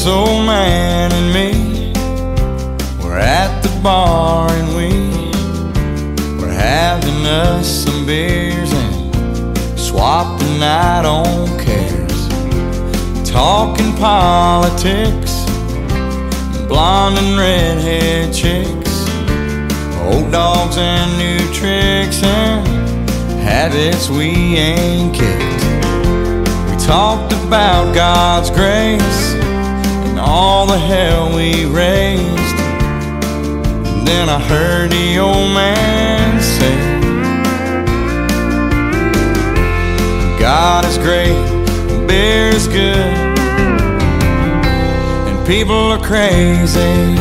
This old man and me were at the bar, and we were having us some beers and swapped the night on cares, talking politics, blonde and redhead chicks, old dogs and new tricks, and habits we ain't kicked. We talked about God's grace and all the hell we raised. And then I heard the old man say, God is great, beer is good, and people are crazy.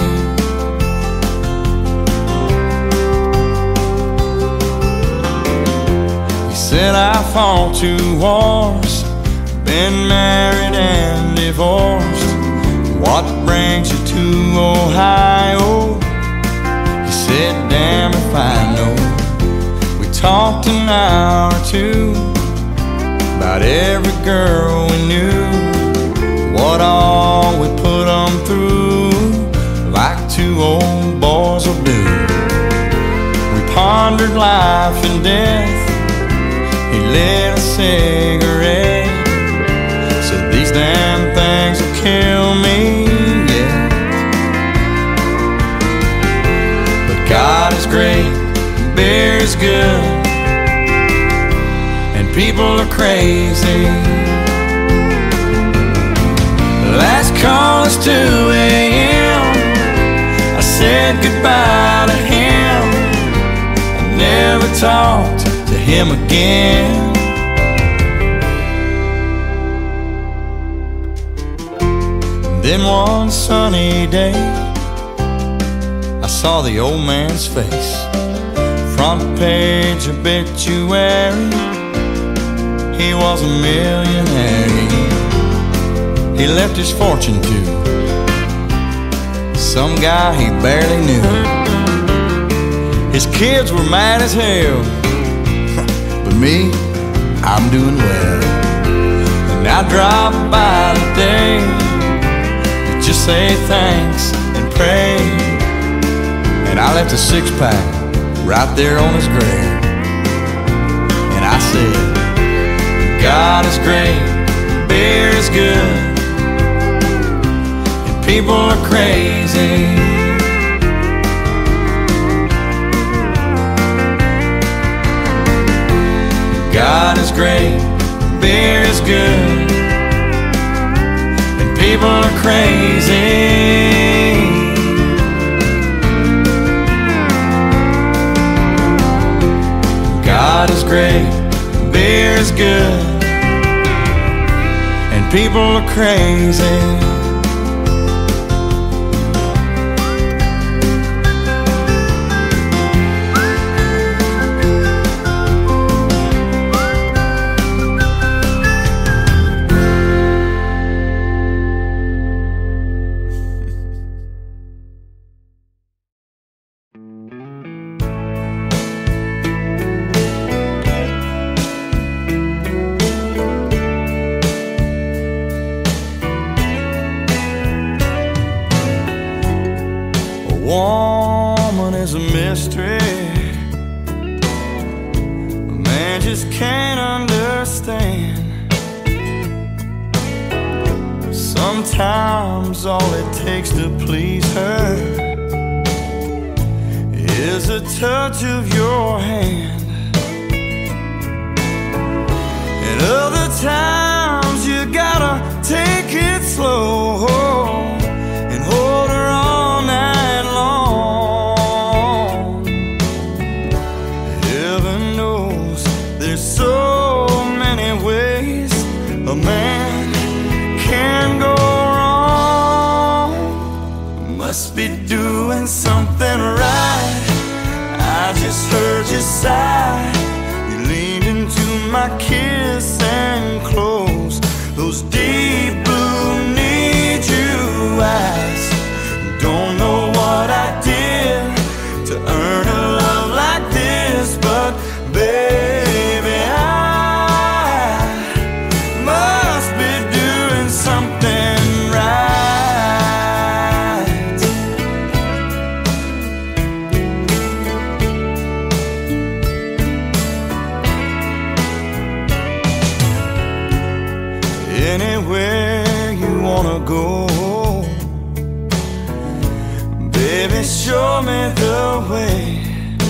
He said I fought 2 wars, been married and divorced. What brings you to Ohio? He said, damn if I know. We talked an hour or 2 about every girl we knew, what all we put them through, like 2 old boys will do. We pondered life and death. He lit a cigarette, said these damn things will kill me, yeah. But God is great, beer is good, and people are crazy. Last call is 2 a.m. I said goodbye to him. I never talked to him again. Then one sunny day, I saw the old man's face, front page obituary. He was a millionaire. He left his fortune to some guy he barely knew. His kids were mad as hell, but me, I'm doing well. And I dropped by today to just say thanks and pray. And I left a 6-pack right there on his grave. And I said, God is great, beer is good, and people are crazy. God is great, beer is good, and people are crazy. God is great, beer is good, and people are crazy. Woman is a mystery, a man just can't understand. Sometimes all it takes to please her is a touch of your hand, and other times you gotta take it slow and hold her all night long. Heaven knows there's so many ways a man can go wrong. Must be doing something right. I just heard you sigh. You leaned into my kiss and closed those deep blue need you baby, show me the way.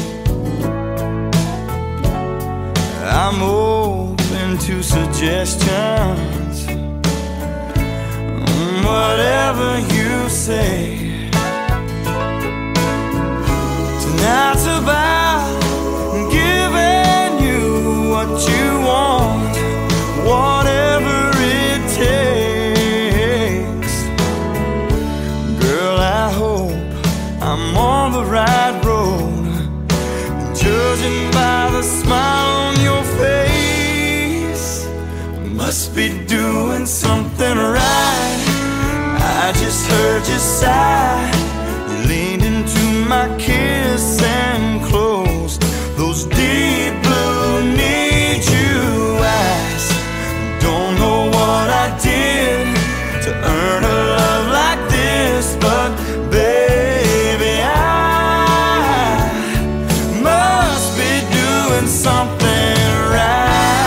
I'm open to suggestions, whatever you say. Tonight's about giving you what you want, whatever it takes. Girl, I hope I'm on the right road, judging by the smile on your face. Must be doing something right. I just heard you sigh. You leaned into my kiss and closed those deep blue need you eyes. Don't know what I did to earn a love like this, but baby, I must be doing something right.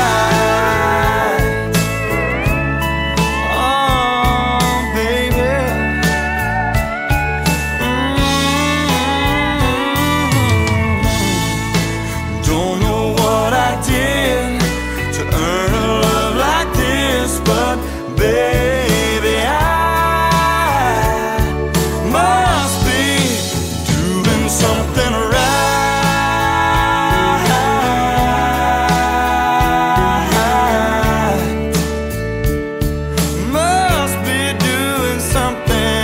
Baby, I must be doing something right. Must be doing something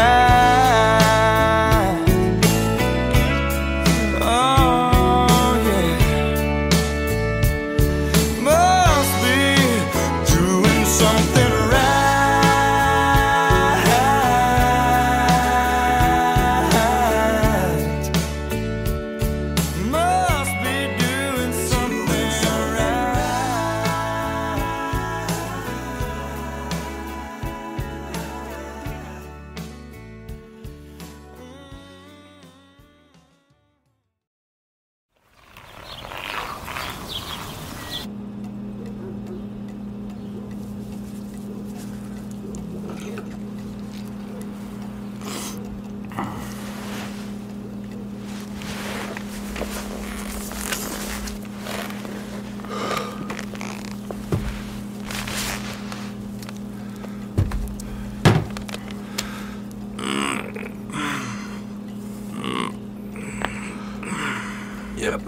right. Oh yeah. Must be doing something right. Yep.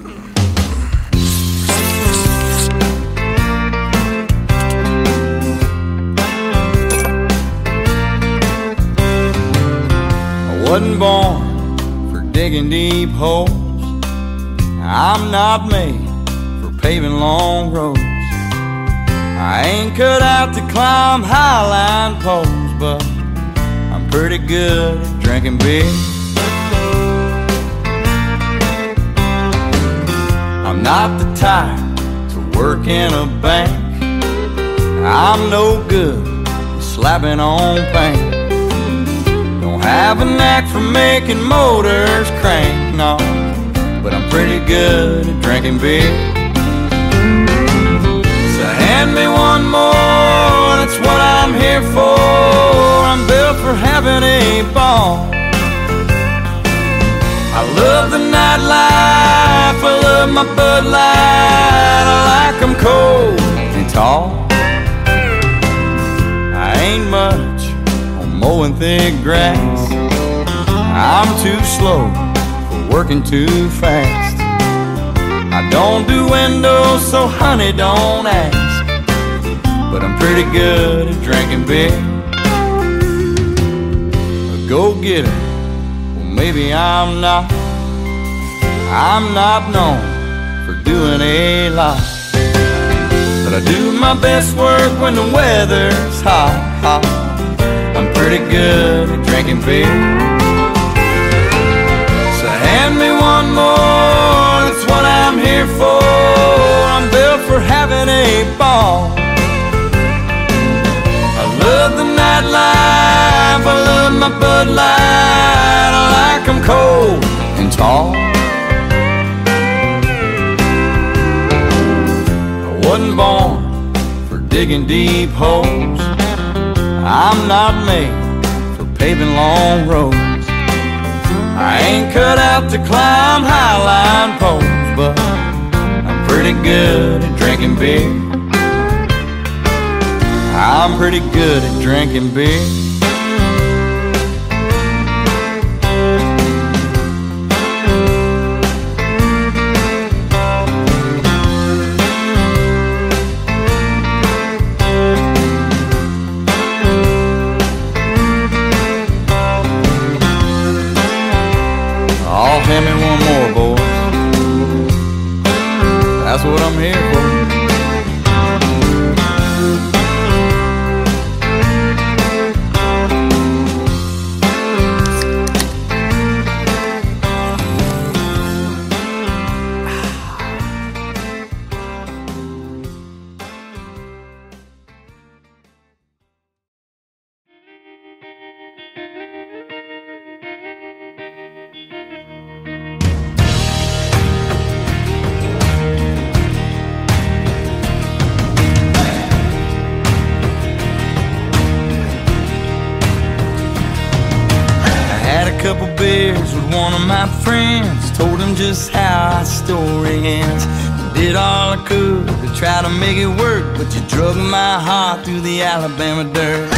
I wasn't born for digging deep holes. I'm not made for paving long roads. I ain't cut out to climb highline poles, but I'm pretty good at drinking beer. I'm not the type to work in a bank. I'm no good at slapping on paint. Don't have a knack for making motors crank, no, but I'm pretty good at drinking beer. So hand me one more, that's what I'm here for. I'm built for having a ball. I love the nightlife, I love my Bud Light. I like them cold and tall. I ain't much on mowing thick grass. I'm too slow for working too fast. I don't do windows, so honey, don't ask. But I'm pretty good at drinking beer. A go-getter, maybe I'm not. I'm not known for doing a lot, but I do my best work when the weather's hot, hot. I'm pretty good at drinking beer. So hand me one more, that's what I'm here for. I'm built for having a ball. I love the nightlife, I love my Bud Light. I like them cold and tall. I wasn't born for digging deep holes. I'm not made for paving long roads. I ain't cut out to climb highline poles, but I'm pretty good at drinking beer. I'm pretty good at drinking beer. Oh, hand me one more, boys. That's what I'm here for. Couple beers with one of my friends, told him just how our story ends. Did all I could to try to make it work, but you drug my heart through the Alabama dirt.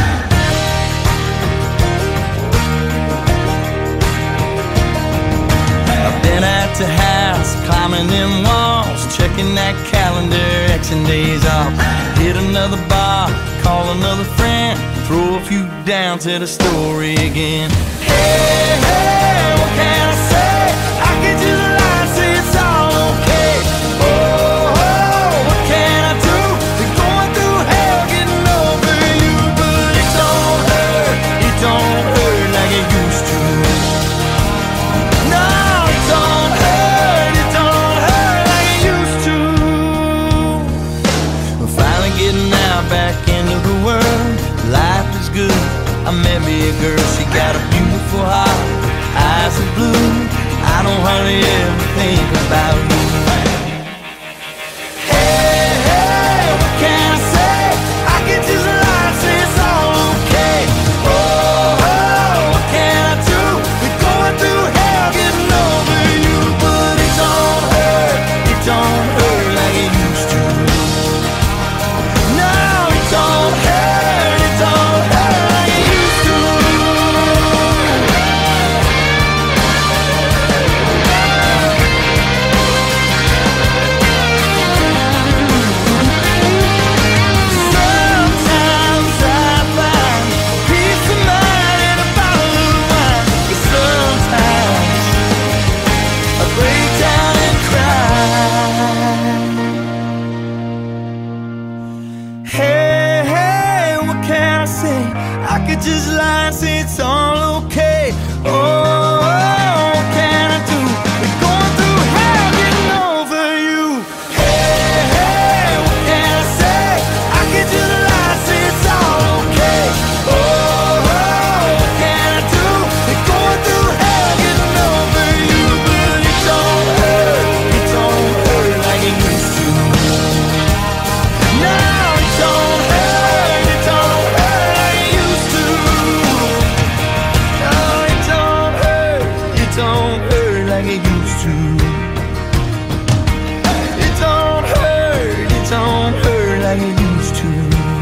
I've been at the house, climbing them walls, checking that calendar, Xing days off. Hit another bar, call another friend, throw a few down to the story again. Hey, hey, what can I say? I can just lie and say it's all okay. Oh, oh, what can I do? Been going through hell getting over you, but it don't hurt like it used to. No, it don't hurt like it used to. We're finally getting out back into the world. Life is good. I met me a girl, she got a beautiful heart, eyes are blue. I don't hardly ever think about you. Hey, hey, what can I say? I can just lie and say it's all okay. Oh, oh, what can I do? We're going through hell getting over you, but it don't hurt like it used to. No, it don't hurt like it used to. Sometimes I find peace of mind in a bottle of wine, but sometimes I break down and cry. Hey, hey, what can I say? I could just lie and say it's all okay. Oh, what can I do? We're going through hell getting over you. Hey, hey, what can I say? I could just lie and say it's all okay. Oh, what can I do? We're going through hell getting over you, but it don't hurt like it used to. No, it don't hurt like it used to. No, it don't hurt like it used to. It don't hurt like it used to.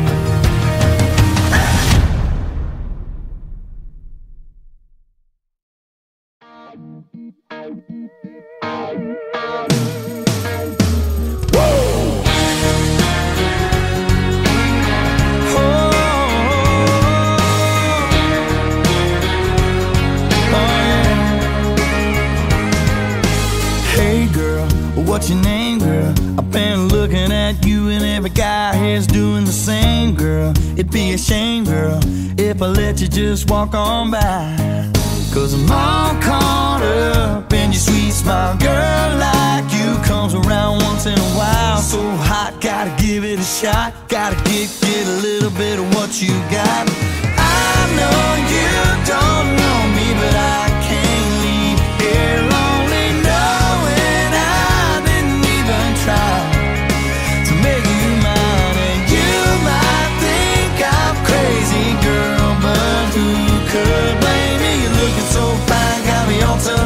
Hey girl, what's your name, girl? I've been looking at you and every guy here's doing the same, girl. It'd be a shame, girl, if I let you just walk on by. 'Cause I'm all caught up in your sweet smile. Girl like you comes around once in a while. So hot, gotta give it a shot. Gotta get a little bit of what you got. I know you don't know me, but I can't leave here lonely, knowing I didn't even try to make you mine. And you might think I'm crazy, girl, but who could blame me? You're looking so fine, got me all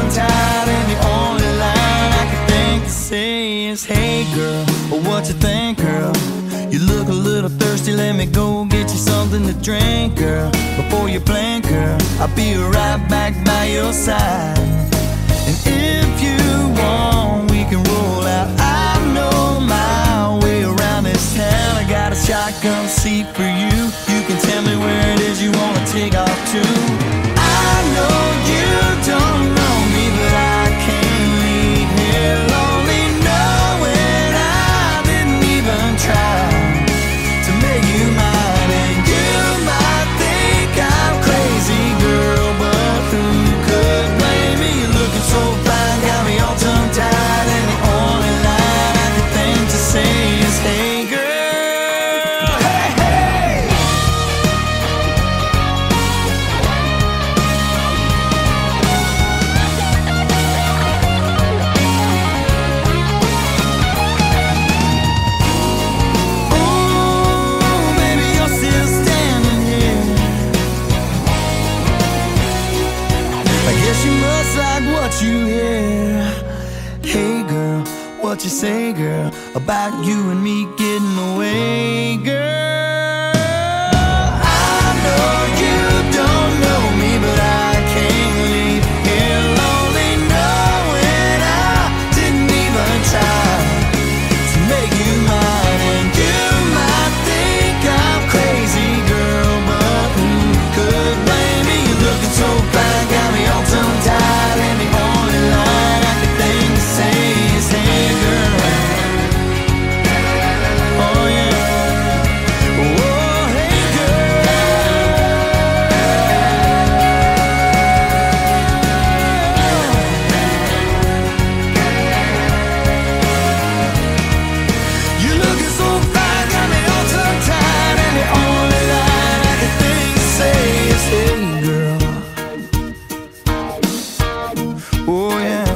girl, what you think, girl? You look a little thirsty, let me go get you something to drink, girl. Before you blink, girl, I'll be right back by your side. And if you want, we can roll out. I know my way around this town. I got a shotgun seat for you. You can tell me where it is you wanna take off to. I know you don't know me, but I can't leave here lonely, knowing I didn't even try to make you mine. And you might think I'm crazy, girl, but who could blame me? You're looking so fine, got me all tongue-tied, and the only line I could think to say is, hey, girl, hey, hey. Ooh, baby, you're still standing here. I guess you must like what you hear. Hey girl, what you say, girl, about you and me getting away, girl? I know you don't know me, but I can't leave here lonely, knowing I didn't even try to make you mine. And you might think I'm crazy, girl, but who could blame me? You're looking so fine, got me all tongue-tied, and the only line I could think to say is, hey, girl. Oh, yeah. Oh, hey, girl. You're looking so fine, got me all tongue-tied, and the only line I could think to say is, hey, girl. Oh, yeah.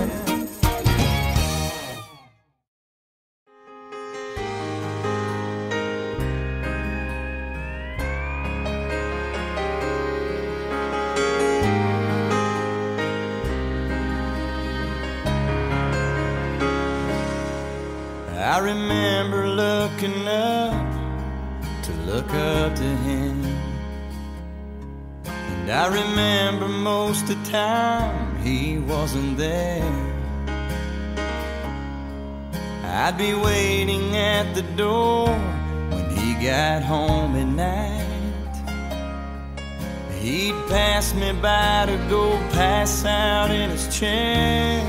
I remember looking up to look up to him, and I remember most of the time he wasn't there. I'd be waiting at the door when he got home at night. He'd pass me by to go pass out in his chair,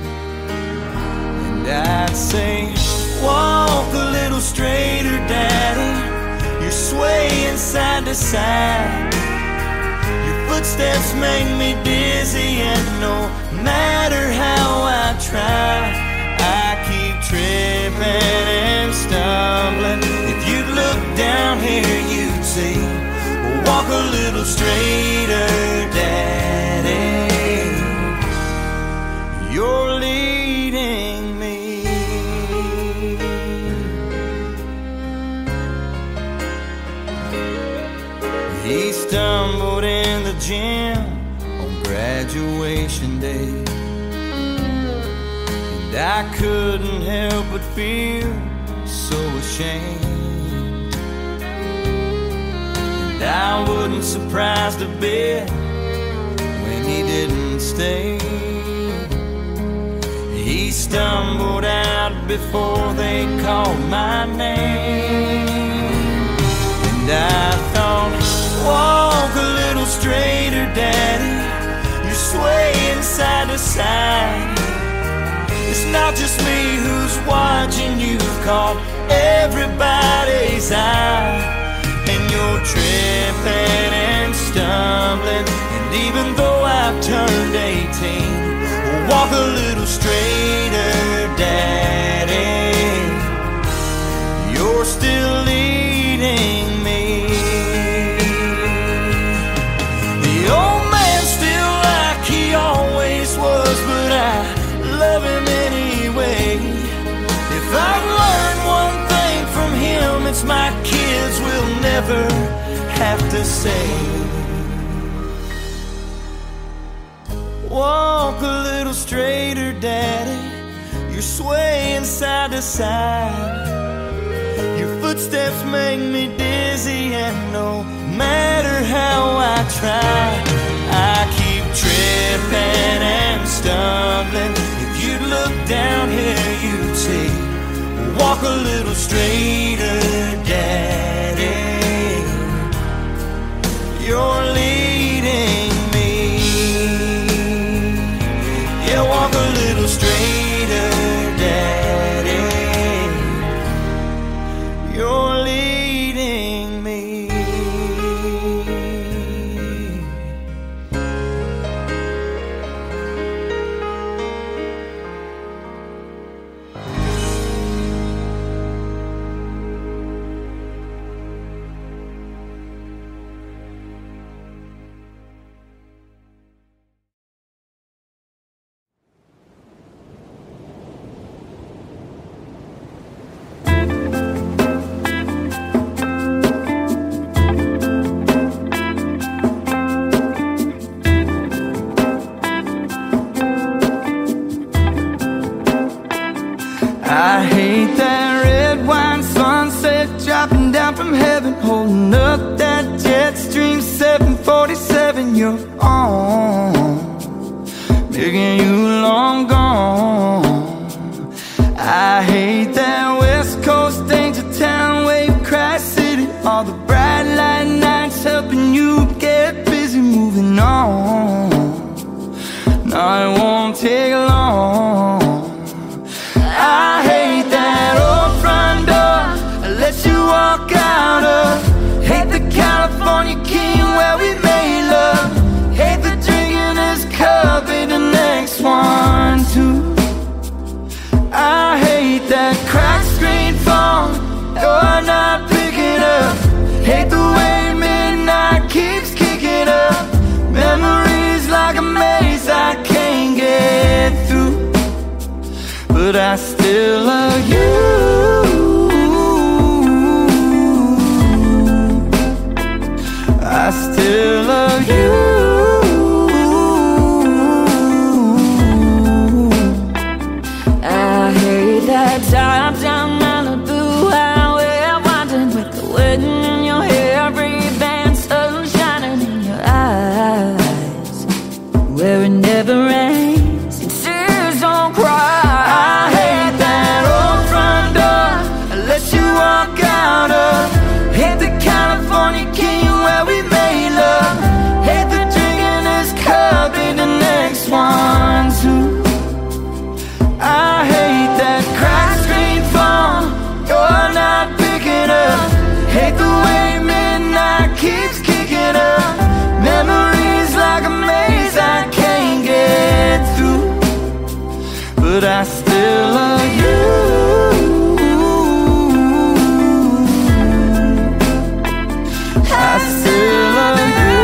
and I'd say, walk a little straighter, Daddy. You're swaying side to side. Your footsteps make me dizzy, and no matter how I try, I keep tripping and stumbling. If you'd look down here, you'd see, walk a little straighter, Daddy. You're leading me. He stumbled in the gym on graduation day, and I couldn't help but feel so ashamed. And I wasn't surprised a bit when he didn't stay. He stumbled out before they called my name, and I thought, walk a little straighter, Daddy. You're swaying side to side. It's not just me who's watching. You've caught everybody's eye, and you're tripping and stumbling. And even though I've turned 18, walk a little straighter, Daddy. You're still leading me. The old man's still like he always was, but I love him anyway. If I've learned one thing from him, it's my kids will never have to say, walk a little straighter, Daddy. you're swaying side to side. Your footsteps make me dizzy, and no matter how I try, I keep tripping and stumbling. If you'd look down here, you'd see, walk a little straighter, Daddy. You're leading me. Yeah, walk a little straighter, Daddy. You're leading me. I hate that red wine sunset dropping down from heaven, holding up that jet stream 747 you're on, making you long gone. I hate that West Coast danger town, wave crash city, all the bright light nights helping you get busy moving on. No, it won't take long. I hate that old front door I let you walk out of. Hate the California king where we made love. Hate the drinking this cup, be the next one too. I hate that cracked screen phone, you're not picking up. Hate the way midnight keeps kicking up. Memories like a maze I can't get through, but I still love you. I still love you. I hate that top down Malibu highway, winding with the wedding in your hair, every band sun shining in your eyes, where it never rains and tears don't cry. Walk out of. Hate the California king where we made love. Hate the drinking this cup, be the next one too. I hate that cracked screen phone, you're not picking up. Hate the way midnight keeps kicking up. Memories like a maze I can't get through, but I still love you. I still love you.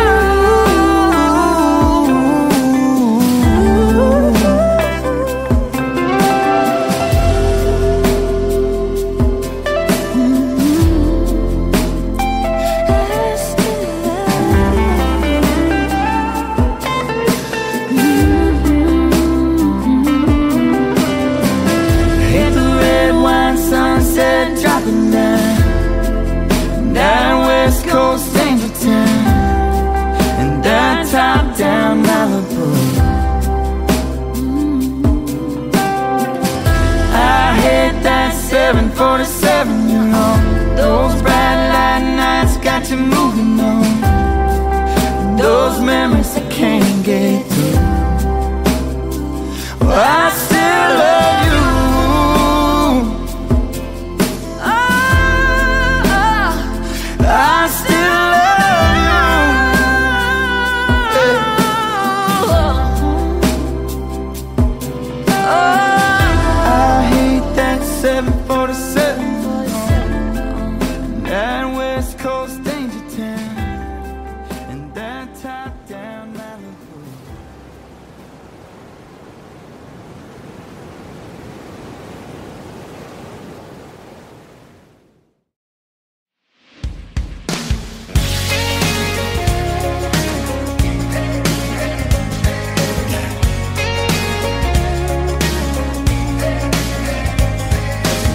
Hit the red wine sunset dropping down, that West Coast danger town, and that top down Malibu. I hate that 747 you're on. Those bright light nights got you moving on. Those memories I can't get through. Well, I still love you. I still love you. I hate that 747, that West Coast danger town, and that top down Malibu.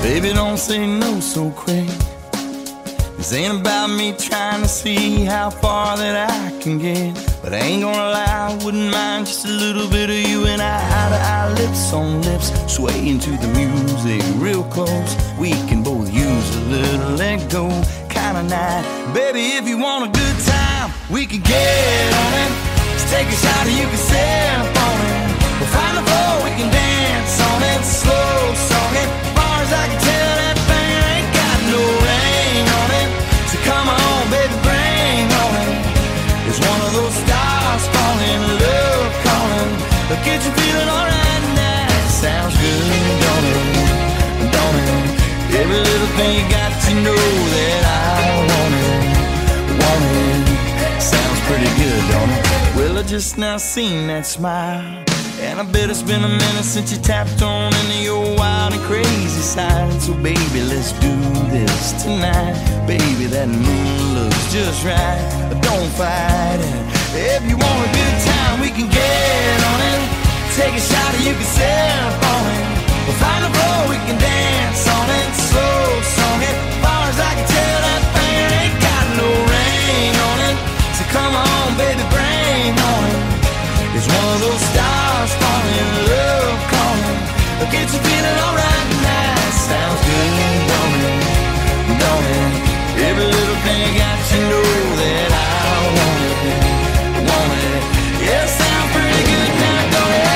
Baby, don't say no so quick. This ain't about me trying to see how far that I can get. But I ain't gonna lie, I wouldn't mind just a little bit of you and I, eye to eye, lips on lips, swaying to the music real close. We can both use a little let go kind of night. Baby, if you want a good time, we can get on it. Let's take a shot and you can sip on it. We'll find the floor, we can dance on it. Slow song it, as far as I can tell, that thing ain't got no rain on it. So come on, baby, bring on it. It's one of those stars falling, love calling. But get you feeling alright now. Sounds good, don't it? Don't it? Every little thing you got to know that I want it. Want it. Sounds pretty good, don't it? Well, I just now seen that smile, and I bet it's been a minute since you tapped on into your wild and crazy side. So baby, let's do this tonight. Baby, that moon looks just right. Don't fight it. If you want a good time, we can get on it. Take a shot or you can sip on it. We'll find a floor, we can dance on it. Slow song it, as far as I can tell, that thing ain't got no rain on it. So come on, baby, bring on it. It's one of those stars falling, love calling. But get you feeling alright now. Sounds good, don't it? Don't it? Every little thing got you know that I want it. Want it? Yeah, sounds pretty good now, don't it?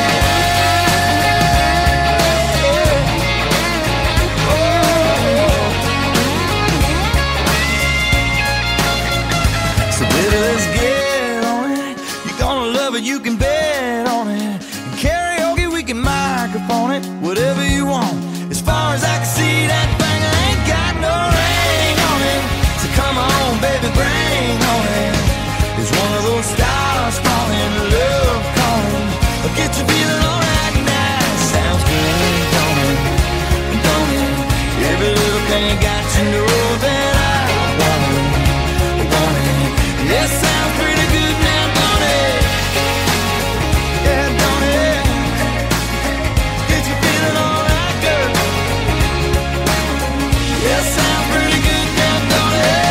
So baby, let's get on it. You're gonna love it, you can bet on it. And karaoke, we can microphone it. Whatever you want. As far as I can see, that thing ain't got no ring on it. So come on, baby, bring on it. It's one of those stars falling, love calling. But get you feeling alright now. Sounds good, don't it? Don't it? Every little thing got you know that I want it. Want it? Yeah, sounds pretty good now, don't it? Yeah, don't it? Get you feeling alright, girl? Yeah, sounds pretty good now, don't it?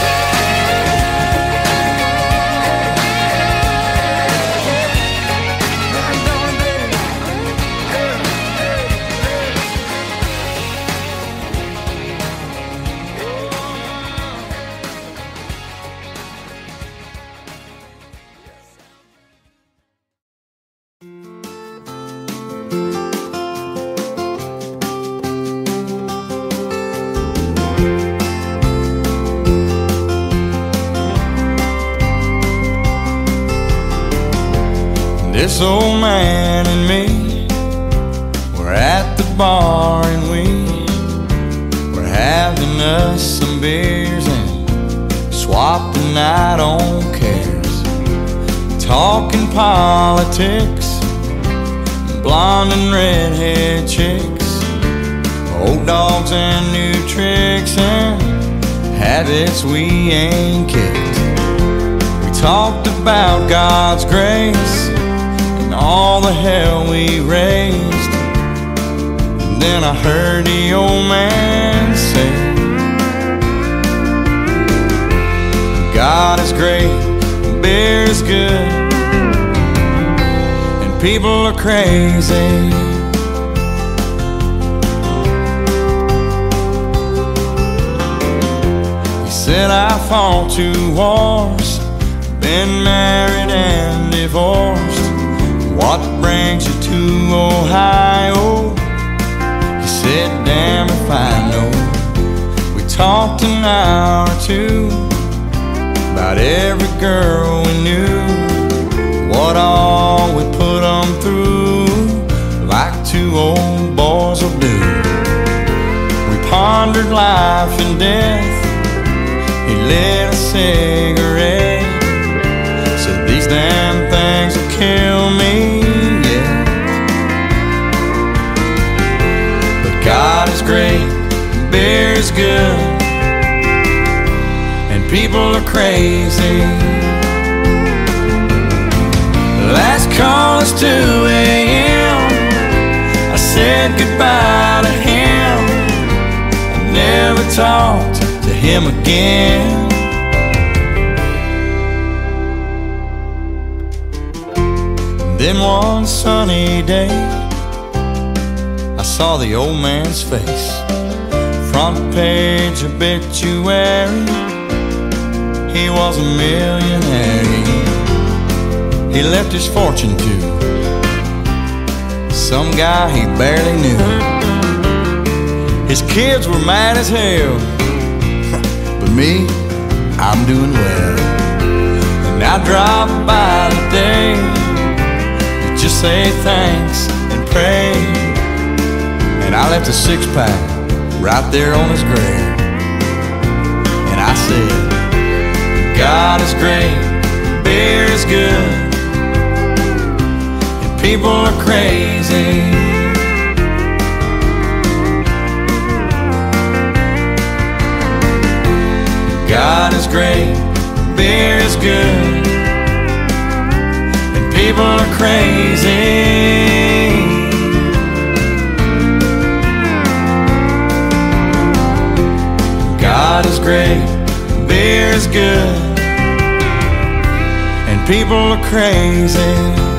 This old man and me, we're at the bar and we're having us some beers and swapping out on cares, talking politics, blonde and redhead chicks, old dogs and new tricks and habits we ain't kicked. We talked about God's grace, all the hell we raised. And then I heard the old man say, God is great, beer is good, and people are crazy. He said I fought 2 wars, been married and divorced. What brings you to Ohio? He said, damn if I know. We talked an hour or 2 about every girl we knew, what all we put them through, like 2 old boys will do. We pondered life and death. He lit a cigarette, said these damn things will kill me, yeah. But God is great, beer is good, and people are crazy. Last call is 2 a.m. I said goodbye to him, talked to him again. Then one sunny day, I saw the old man's face. Front page obituary, he was a millionaire. He left his fortune to some guy he barely knew. His kids were mad as hell, but me, I'm doing well. And I drop by today to just say thanks and pray. And I left a six-pack right there on his grave. And I said, God is great, beer is good, and people are crazy. God is great, beer is good, and people are crazy. God is great, beer is good, and people are crazy.